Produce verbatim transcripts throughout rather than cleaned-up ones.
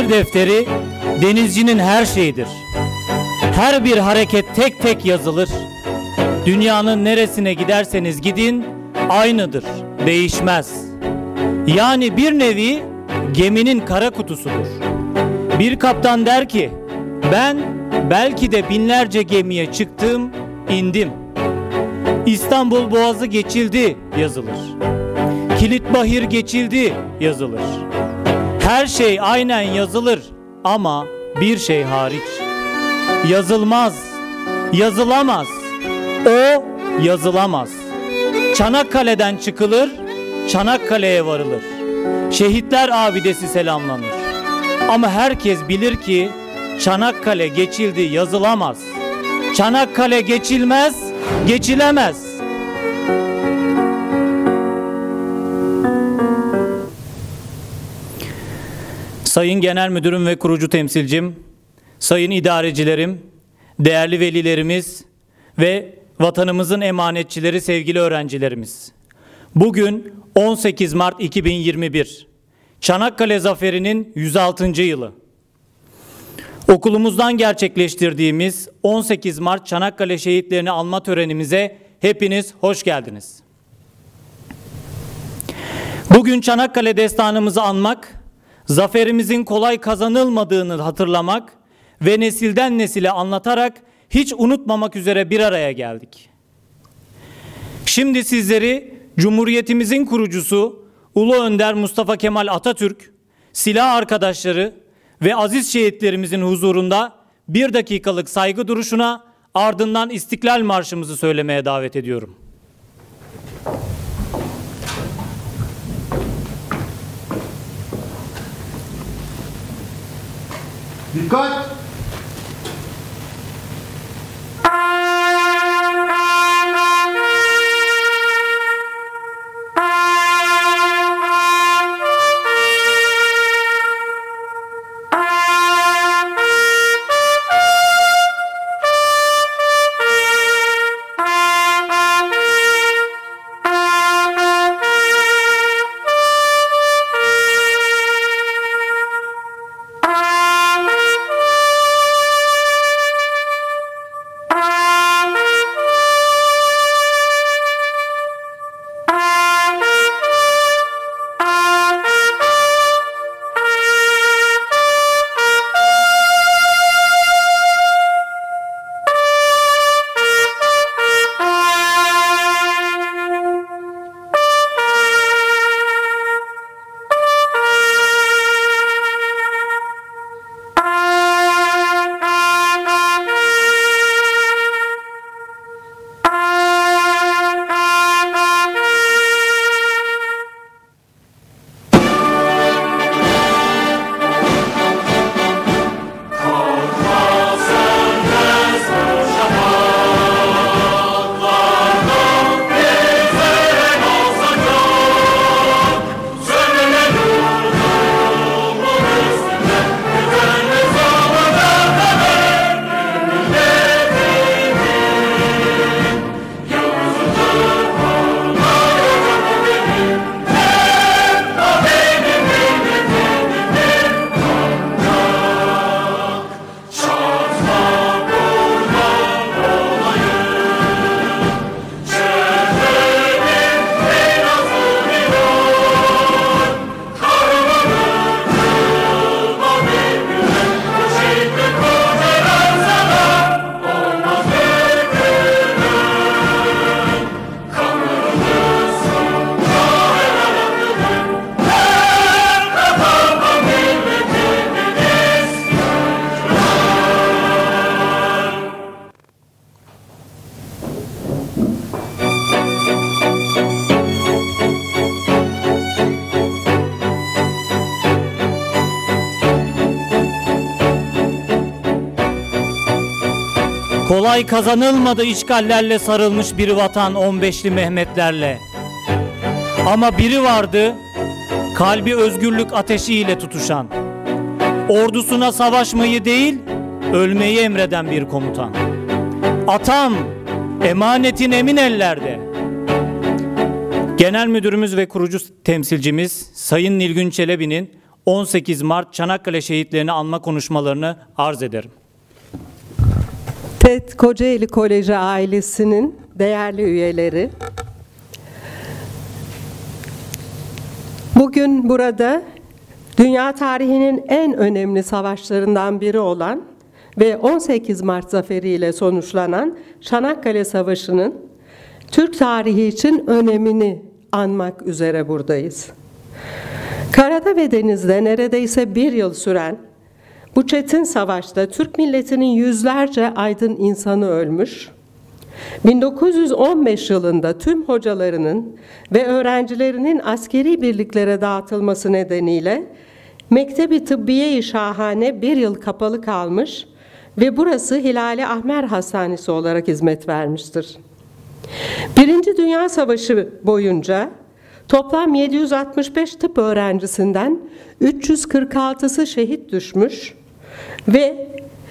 Seyir defteri denizcinin her şeyidir. Her bir hareket tek tek yazılır. Dünyanın neresine giderseniz gidin aynıdır, değişmez. Yani bir nevi geminin kara kutusudur. Bir kaptan der ki, ben belki de binlerce gemiye çıktım, indim. İstanbul Boğazı geçildi yazılır. Kilitbahir geçildi yazılır. Her şey aynen yazılır ama bir şey hariç. Yazılmaz, yazılamaz. O yazılamaz. Çanakkale'den çıkılır, Çanakkale'ye varılır. Şehitler abidesi selamlanır. Ama herkes bilir ki Çanakkale geçildi yazılamaz. Çanakkale geçilmez, geçilemez. Sayın Genel Müdürüm ve kurucu temsilcim, sayın idarecilerim, değerli velilerimiz ve vatanımızın emanetçileri, sevgili öğrencilerimiz. Bugün on sekiz Mart iki bin yirmi bir, Çanakkale Zaferi'nin yüz altıncı yılı. Okulumuzdan gerçekleştirdiğimiz on sekiz Mart Çanakkale şehitlerini anma törenimize hepiniz hoş geldiniz. Bugün Çanakkale destanımızı anmak, zaferimizin kolay kazanılmadığını hatırlamak ve nesilden nesile anlatarak hiç unutmamak üzere bir araya geldik. Şimdi sizleri Cumhuriyetimizin kurucusu Ulu Önder Mustafa Kemal Atatürk, silah arkadaşları ve aziz şehitlerimizin huzurunda bir dakikalık saygı duruşuna, ardından İstiklal Marşımızı söylemeye davet ediyorum. Dikkat! Kolay kazanılmadı işgallerle sarılmış bir vatan on beşli Mehmetlerle. Ama biri vardı, kalbi özgürlük ateşiyle tutuşan. Ordusuna savaşmayı değil, ölmeyi emreden bir komutan. Atam, emanetin emin ellerde. Genel Müdürümüz ve kurucu temsilcimiz Sayın Nilgün Çelebi'nin on sekiz Mart Çanakkale şehitlerini anma konuşmalarını arz ederim. TED Kocaeli Koleji ailesinin değerli üyeleri, bugün burada dünya tarihinin en önemli savaşlarından biri olan ve on sekiz Mart zaferiyle sonuçlanan Çanakkale Savaşı'nın Türk tarihi için önemini anmak üzere buradayız. Karada ve denizde neredeyse bir yıl süren bu çetin savaşta Türk milletinin yüzlerce aydın insanı ölmüş, bin dokuz yüz on beş yılında tüm hocalarının ve öğrencilerinin askeri birliklere dağıtılması nedeniyle Mektebi Tıbbiye-i Şahane bir yıl kapalı kalmış ve burası Hilali Ahmer Hastanesi olarak hizmet vermiştir. Birinci Dünya Savaşı boyunca toplam yedi yüz altmış beş tıp öğrencisinden üç yüz kırk altısı şehit düşmüş ve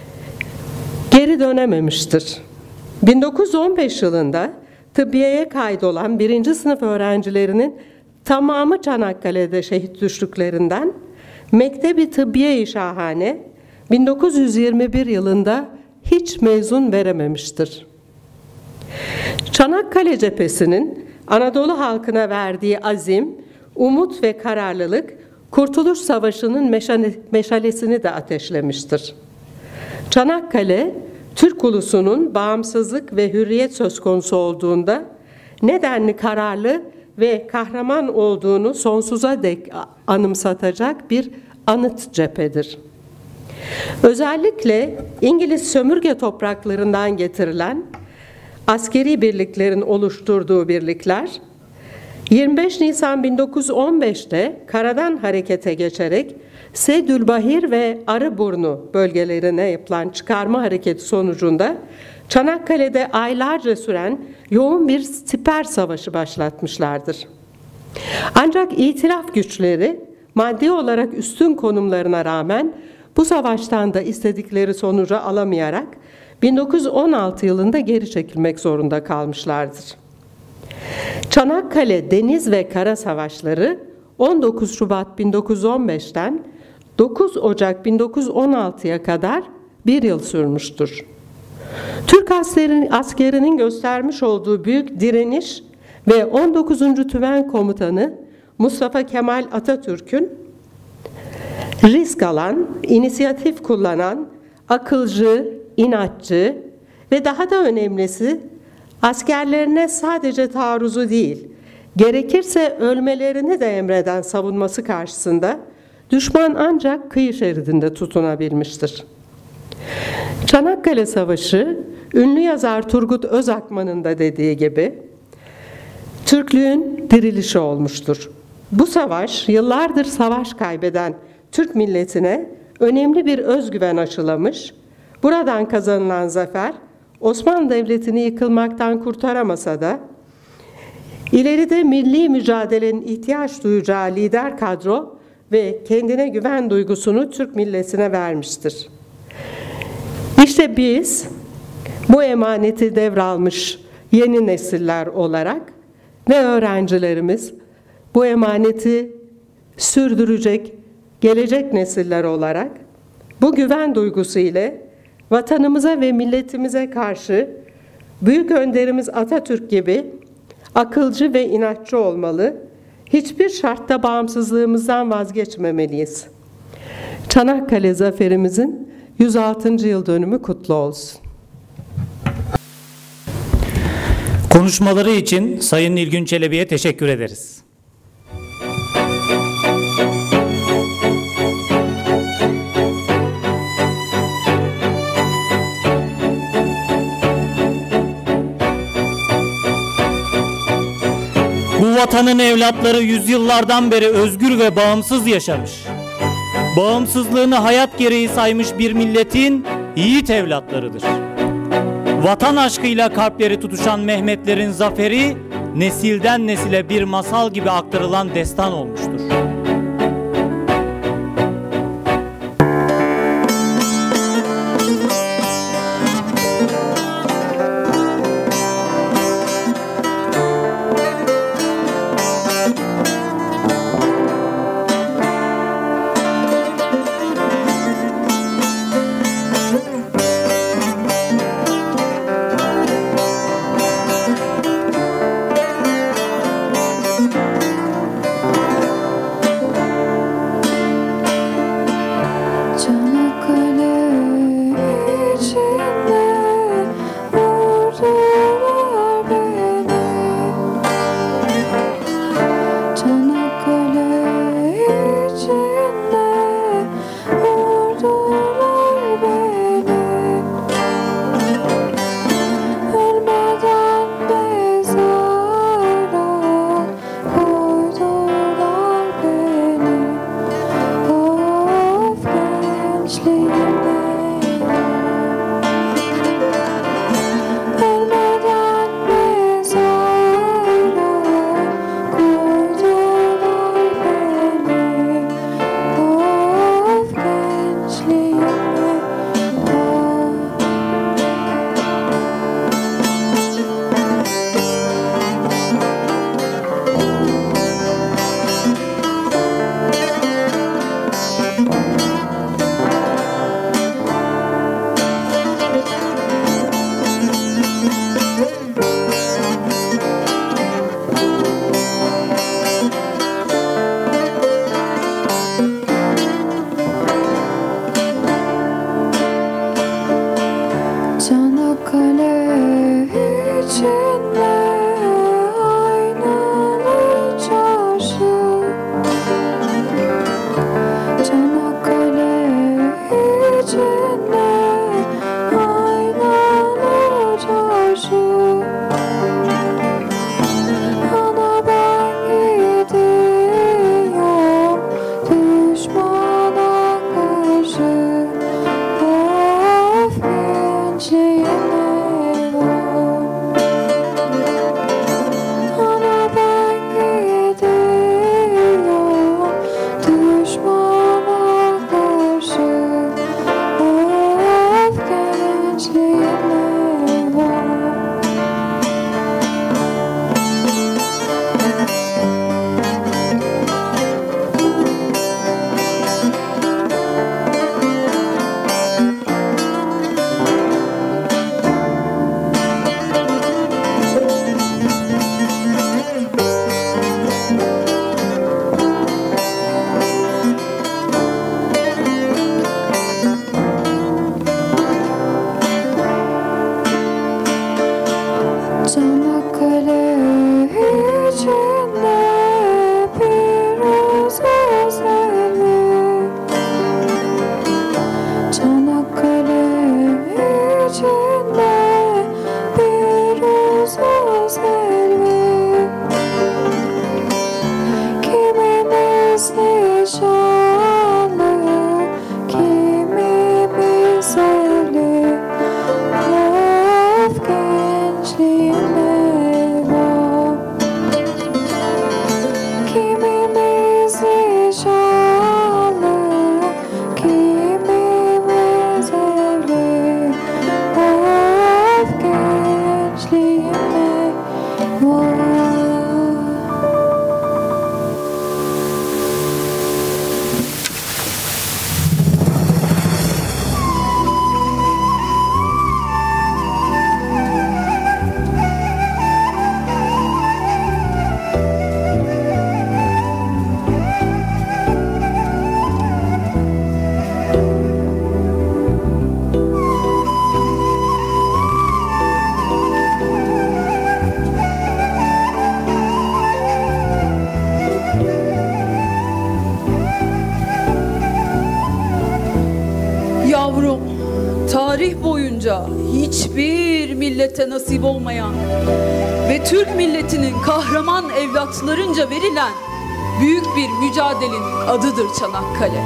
geri dönememiştir. bin dokuz yüz on beş yılında tıbbiyeye kaydolan birinci sınıf öğrencilerinin tamamı Çanakkale'de şehit düştüklerinden Mektebi Tıbbiye-i Şahane bin dokuz yüz yirmi bir yılında hiç mezun verememiştir. Çanakkale cephesinin Anadolu halkına verdiği azim, umut ve kararlılık Kurtuluş Savaşı'nın meşalesini de ateşlemiştir. Çanakkale, Türk ulusunun bağımsızlık ve hürriyet söz konusu olduğunda nedenli kararlı ve kahraman olduğunu sonsuza dek anımsatacak bir anıt cephedir. Özellikle İngiliz sömürge topraklarından getirilen askeri birliklerin oluşturduğu birlikler, yirmi beş Nisan bin dokuz yüz on beş'te karadan harekete geçerek Sedülbahir ve Arıburnu bölgelerine yapılan çıkarma hareketi sonucunda Çanakkale'de aylarca süren yoğun bir siper savaşı başlatmışlardır. Ancak itilaf güçleri maddi olarak üstün konumlarına rağmen bu savaştan da istedikleri sonucu alamayarak bin dokuz yüz on altı yılında geri çekilmek zorunda kalmışlardır. Çanakkale Deniz ve Kara Savaşları on dokuz Şubat bin dokuz yüz on beş'ten dokuz Ocak bin dokuz yüz on altı'ya kadar bir yıl sürmüştür. Türk askerin, askerinin göstermiş olduğu büyük direniş ve on dokuzuncu Tümen Komutanı Mustafa Kemal Atatürk'ün risk alan, inisiyatif kullanan, akılcı, inatçı ve daha da önemlisi askerlerine sadece taarruzu değil, gerekirse ölmelerini de emreden savunması karşısında düşman ancak kıyı şeridinde tutunabilmiştir. Çanakkale Savaşı, ünlü yazar Turgut Özakman'ın da dediği gibi, Türklüğün dirilişi olmuştur. Bu savaş, yıllardır savaş kaybeden Türk milletine önemli bir özgüven aşılamış, buradan kazanılan zafer, Osmanlı Devleti'ni yıkılmaktan kurtaramasa da, ileride milli mücadelenin ihtiyaç duyacağı lider kadro ve kendine güven duygusunu Türk milletine vermiştir. İşte biz bu emaneti devralmış yeni nesiller olarak ve öğrencilerimiz bu emaneti sürdürecek gelecek nesiller olarak bu güven duygusu ile vatanımıza ve milletimize karşı büyük önderimiz Atatürk gibi akılcı ve inatçı olmalı, hiçbir şartta bağımsızlığımızdan vazgeçmemeliyiz. Çanakkale zaferimizin yüz altıncı yıl dönümü kutlu olsun. Konuşmaları için Sayın Nilgün Çelebi'ye teşekkür ederiz. Bu vatanın evlatları yüzyıllardan beri özgür ve bağımsız yaşamış. Bağımsızlığını hayat gereği saymış bir milletin yiğit evlatlarıdır. Vatan aşkıyla kalpleri tutuşan Mehmetlerin zaferi, nesilden nesile bir masal gibi aktarılan destan olmuştur. boyunca hiçbir millete nasip olmayan ve Türk milletinin kahraman evlatlarınca verilen büyük bir mücadelenin adıdır Çanakkale.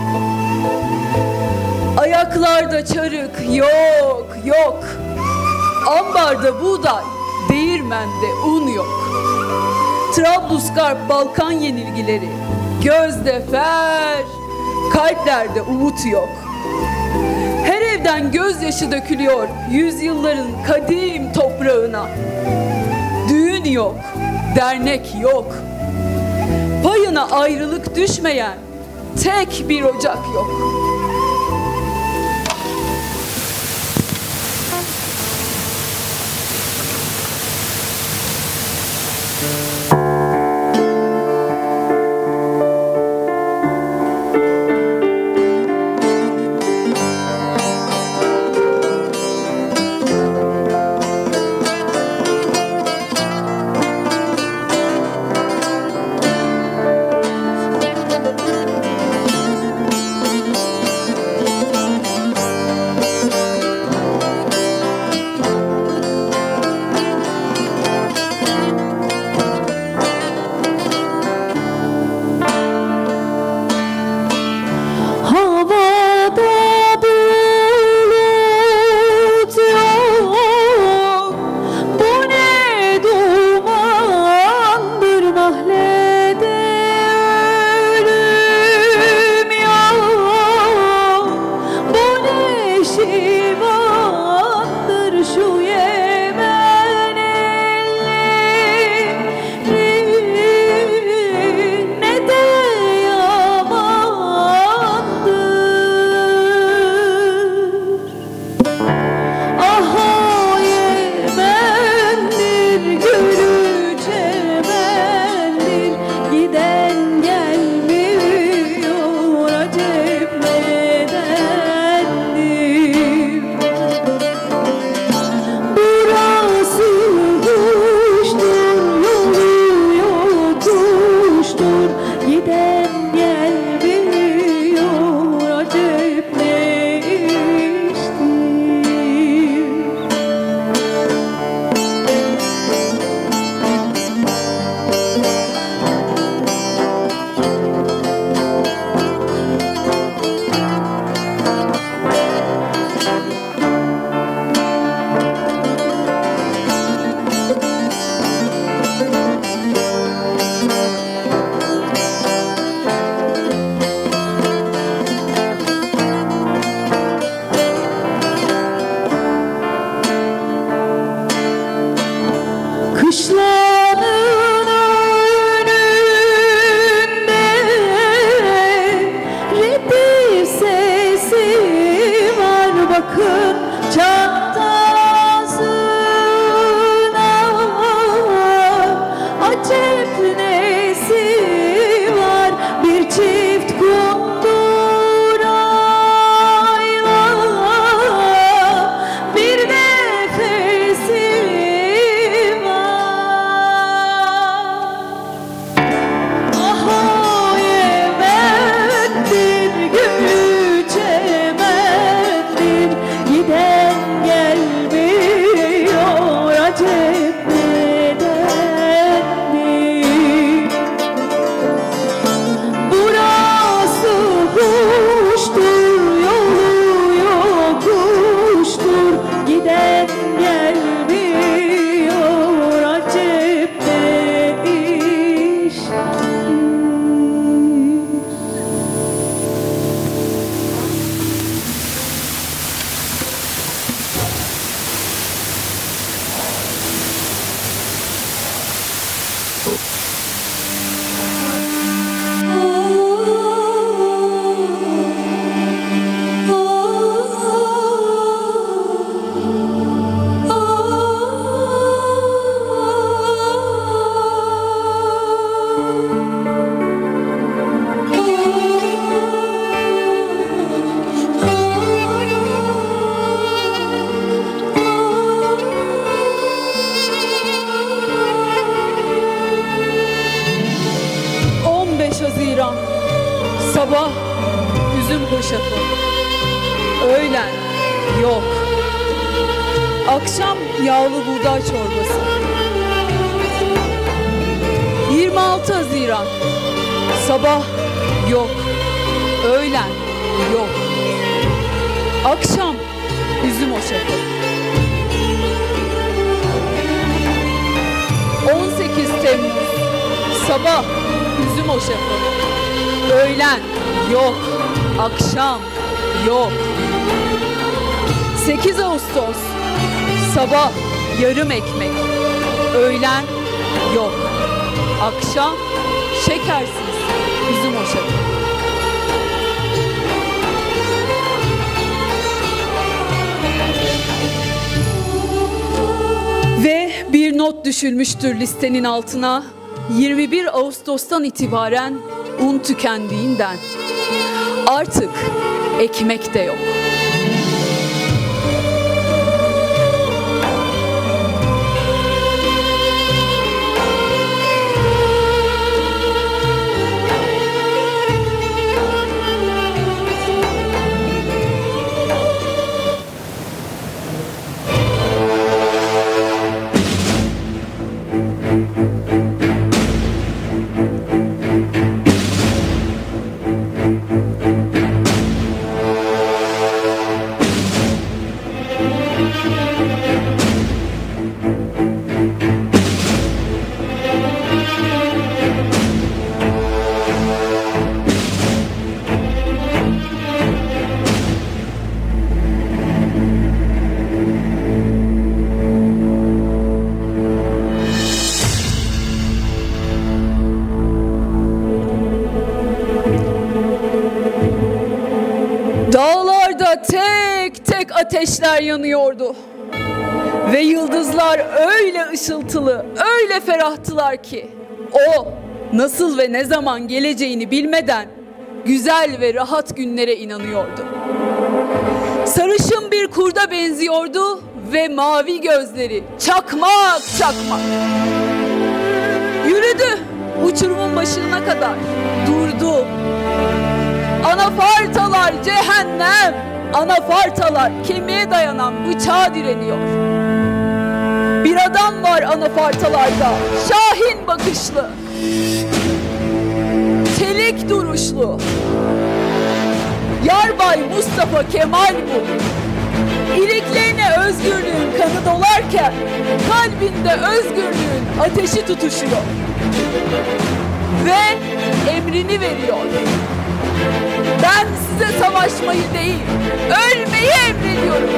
Ayaklarda çarık yok, yok. Ambarda buğday, değirmende un yok. Trablusgarp Balkan yenilgileri, gözde fer, kalplerde umut yok. Her evden gözyaşı dökülüyor yüzyılların kadim toprağına. Düğün yok, dernek yok. Payına ayrılık düşmeyen tek bir ocak yok. Sabah üzüm hoşafı, öğlen yok. Akşam yağlı buğday çorbası. yirmi altı Haziran. Sabah yok. Öğlen yok. Akşam üzüm hoşafı. on sekiz Temmuz. Sabah üzüm hoşafı. Öğlen yok. Akşam yok. sekiz Ağustos. Sabah yarım ekmek. Öğlen yok. Akşam şekersiz üzüm hoşafı. Ve bir not düşülmüştür listenin altına. yirmi bir Ağustos'tan itibaren un tükendiğinden artık ekmek de yok. Dağlarda tek tek ateşler yanıyordu. Ve yıldızlar öyle ışıltılı, öyle ferahtılar ki o nasıl ve ne zaman geleceğini bilmeden güzel ve rahat günlere inanıyordu. Sarışın bir kurda benziyordu ve mavi gözleri çakmak çakmak. Yürüdü uçurumun başına kadar, durdu. Anafartalar cehennem, anafartalar kemiğe dayanan bıçağa direniyor. Bir adam var anafartalarda, şahin bakışlı, çelik duruşlu. Yarbay Mustafa Kemal bu. İliklerine özgürlüğün kanı dolarken kalbinde özgürlüğün ateşi tutuşuyor. Ve emrini veriyor. Ben size savaşmayı değil, ölmeyi emrediyorum.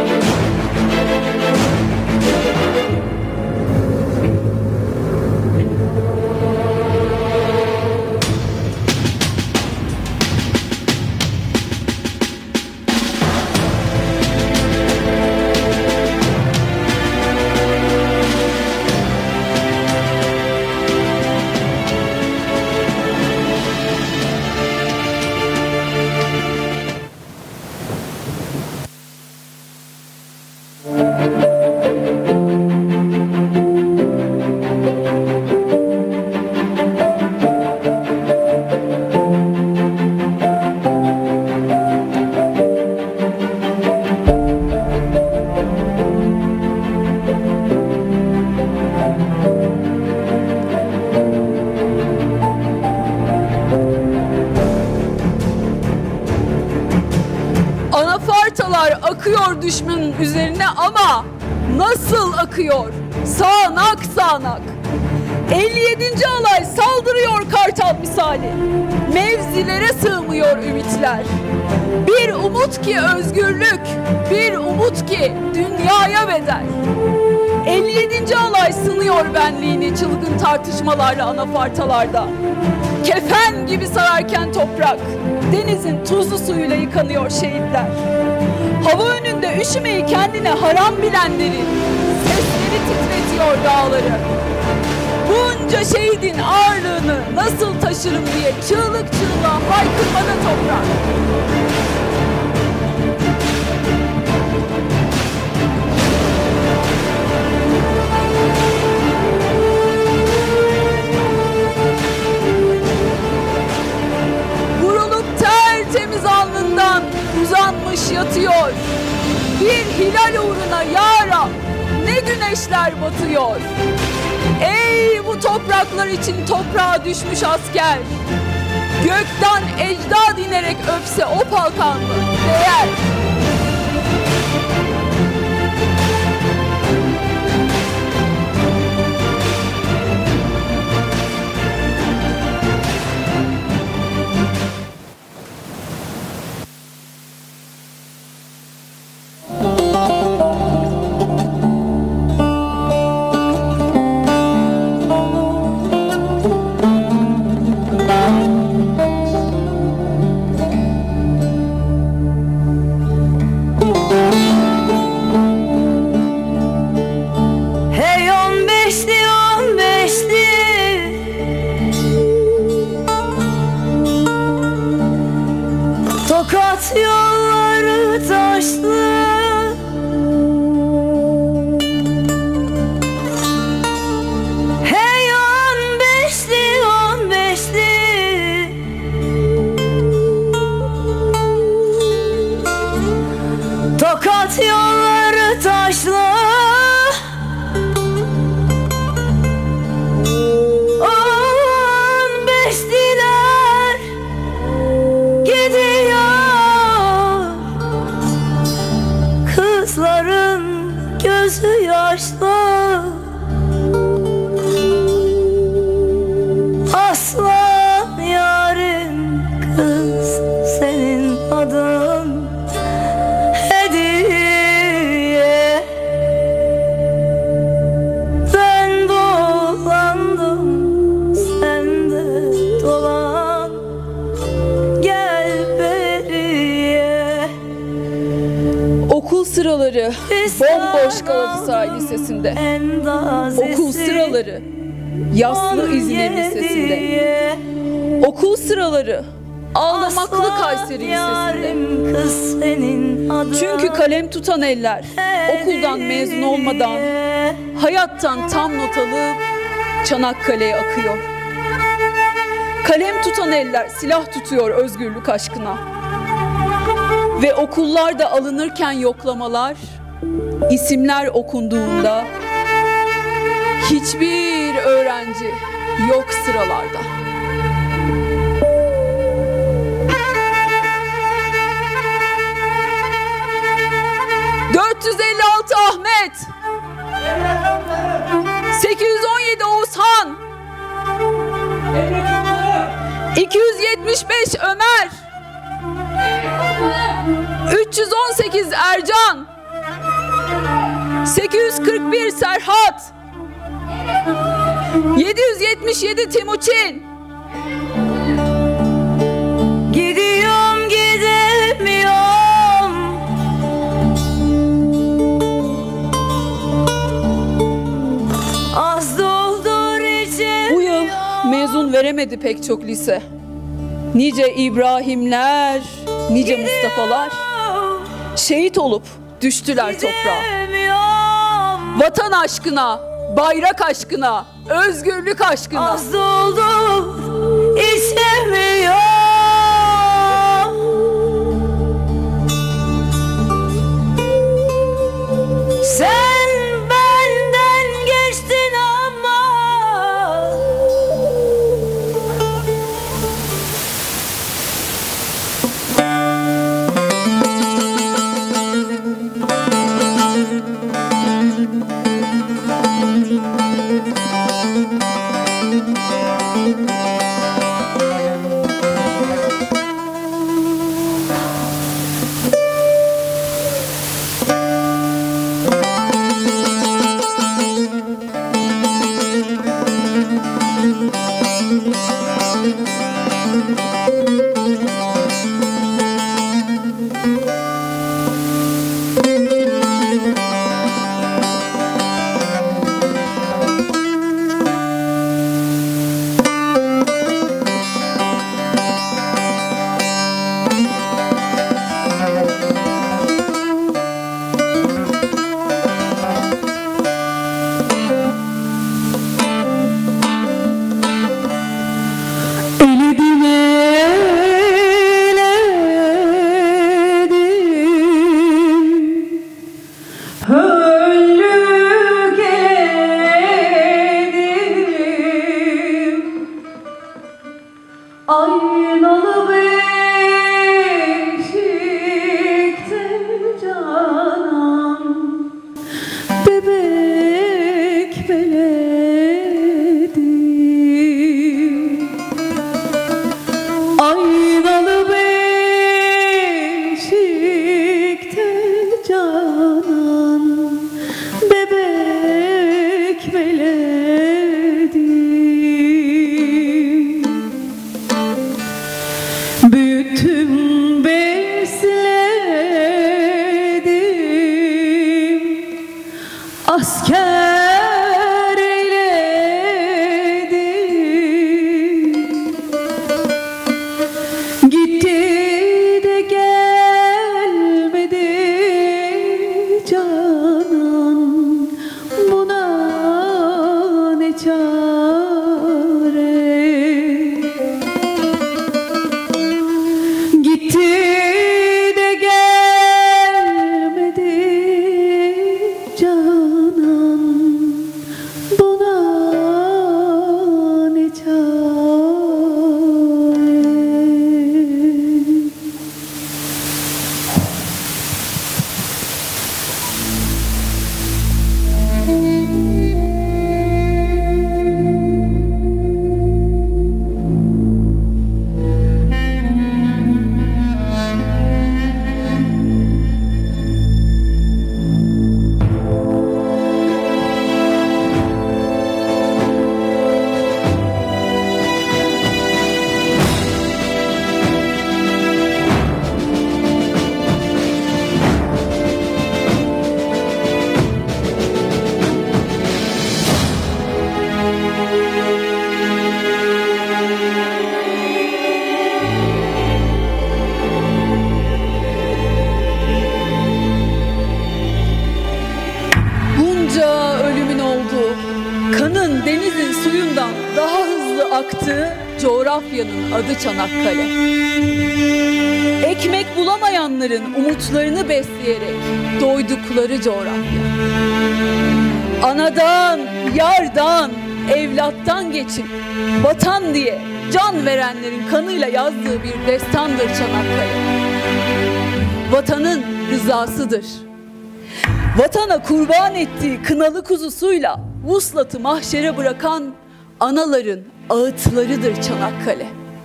Anafartalar akıyor düşmanın üzerine ama nasıl akıyor? Sağanak sağanak. elli yedinci alay saldırıyor kartal misali. Mevzilere sığmıyor ümitler. Bir umut ki özgürlük, bir umut ki dünyaya bedel. elli yedinci alay sınıyor benliğini çılgın tartışmalarla anafartalarda. Kefen gibi sararken toprak, denizin tuzlu suyuyla yıkanıyor şehitler. Hava önünde üşümeyi kendine haram bilenlerin sesleri titretiyor dağları. Bunca şehidin ağırlığını nasıl taşırım diye çığlık çığlığa haykırmada toprak. Vurulup tertemiz alnından uzanmış yatıyor. Bir hilal uğruna ya Rab güneşler batıyor. Ey bu topraklar için toprağa düşmüş asker, gökten ecdad inerek öpse o palkanlı değer. Tokat yolları taşlı, hey on beşli on beşli, Tokat yolları taşlı, on beşliler gidiyor. Kızların gözü yaşlı, aslan yarim kız senin adın hediye. Ben dolandım sen de dolan, gel beriye. Okul sıraları bomboş Galatasaray Lisesi'nde. Okul sıraları Yaslı İzmir Lisesi'nde. Okul sıraları Ağlamaklı Kayseri Lisesi'nde. Çünkü kalem tutan eller okuldan mezun olmadan hayattan tam not alıp Çanakkale'ye akıyor. Kalem tutan eller silah tutuyor özgürlük aşkına. Ve okullarda alınırken yoklamalar, isimler okunduğunda hiçbir öğrenci yok sıralarda. dört yüz elli altı Ahmet, sekiz yüz on yedi Oğuzhan, iki yüz yetmiş beş Ömer, üç yüz on sekiz Ercan, sekiz yüz kırk bir Serhat, yedi yüz yetmiş yedi Timuçin. Gidiyorum gidemiyorum, az doldur içim. Bu yıl mezun veremedi pek çok lise. Nice İbrahimler, nice Mustafa'lar şehit olup düştüler toprağa. Vatan aşkına, bayrak aşkına, özgürlük aşkına. Az doldur içemiyorum. Sen benden geçtin ama aynalı beşikte canan, bebek beledim. Aynalı beşikte canan, bebek beledim. Büyüttüm, besledim, asker eyledim. Gitti de gelmedi canan, buna ne çare. Gitti de gelmedi canan, buna ne çare. Bunca ölümün olduğu, kanın denizin suyundan daha hızlı aktığı coğrafyanın adı Çanakkale. Ekmek bulamayanların umutlarını besleyerek doydukları coğrafya. Anadan, yardan, evlattan geçip vatan diye can verenlerin kanıyla yazdığı bir destandır Çanakkale. Vatanın rızasıdır. Vatana kurban ettiği kınalı kuzusuyla vuslatı mahşere bırakan anaların ağıtlarıdır Çanakkale.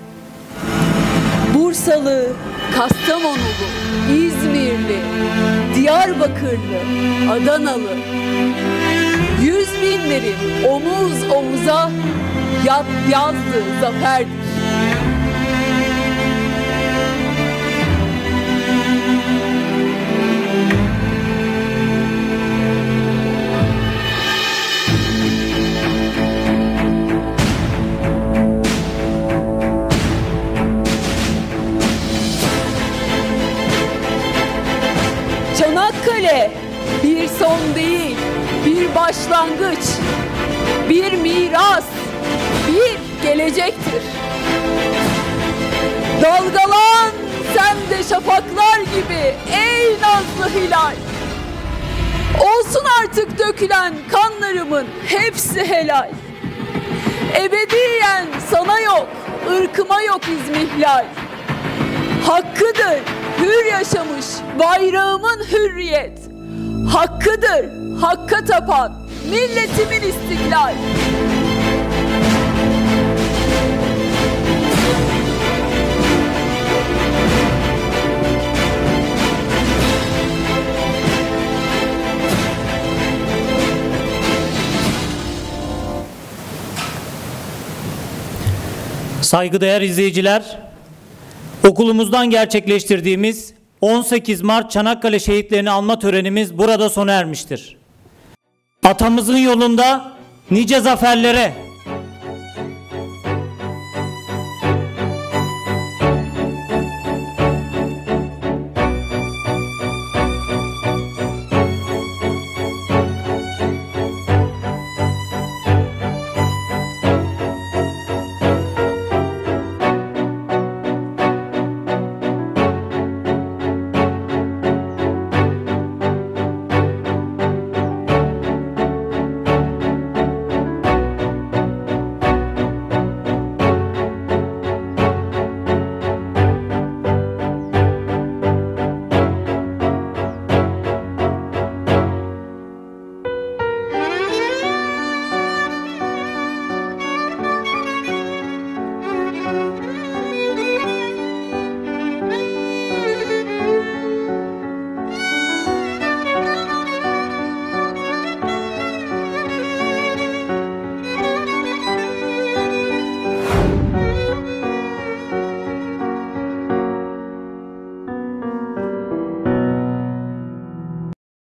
Bursalı, Kastamonulu, İzmirli, Diyarbakırlı, Adanalı, yüz binlerin omuz omuza yat yazdığı zaferdir. Çanakkale bir son değil, bir başlangıç, bir miras, bir gelecektir. Dalgalan sen de şafaklar gibi ey nazlı hilal. Olsun artık dökülen kanlarımın hepsi helal. Ebediyen sana yok, ırkıma yok izmihlal. Hakkıdır hür yaşamış bayrağımın hürriyet. Hakkıdır hakka tapan milletimin istiklal. Saygıdeğer izleyiciler, okulumuzdan gerçekleştirdiğimiz on sekiz Mart Çanakkale şehitlerini anma törenimiz burada sona ermiştir. Atamızın yolunda nice zaferlere, Müzik